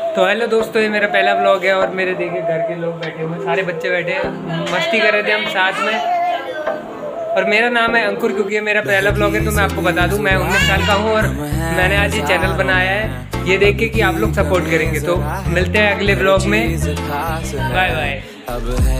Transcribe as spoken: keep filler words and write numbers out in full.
तो हेलो दोस्तों, ये मेरा पहला व्लॉग है और मेरे देखिए घर के लोग बैठे हुए हैं, सारे बच्चे बैठे हैं, मस्ती कर रहे थे हम साथ में। और मेरा नाम है अंकुर, क्योंकि ये मेरा पहला व्लॉग है। तो मैं आपको बता दूं, मैं उन्नीस साल का हूं और मैंने आज ये चैनल बनाया है, ये देख के कि आप लोग सपोर्ट करेंगे। तो मिलते हैं अगले व्लॉग में, बाय बाय।